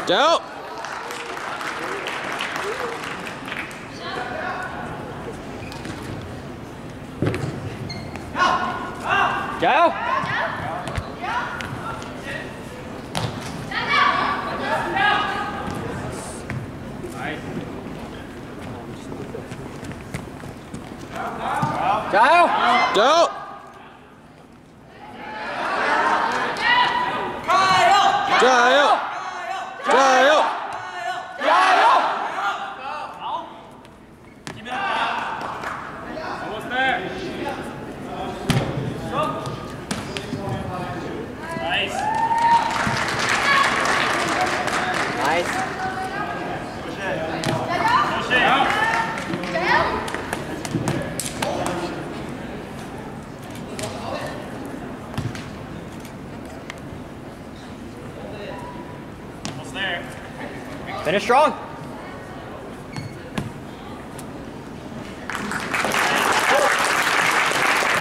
加油！加油！加油！加油！加油！加油！加油！好，这边。Almost there. Nice. Nice. Push it. Push it. Almost there. Finish strong.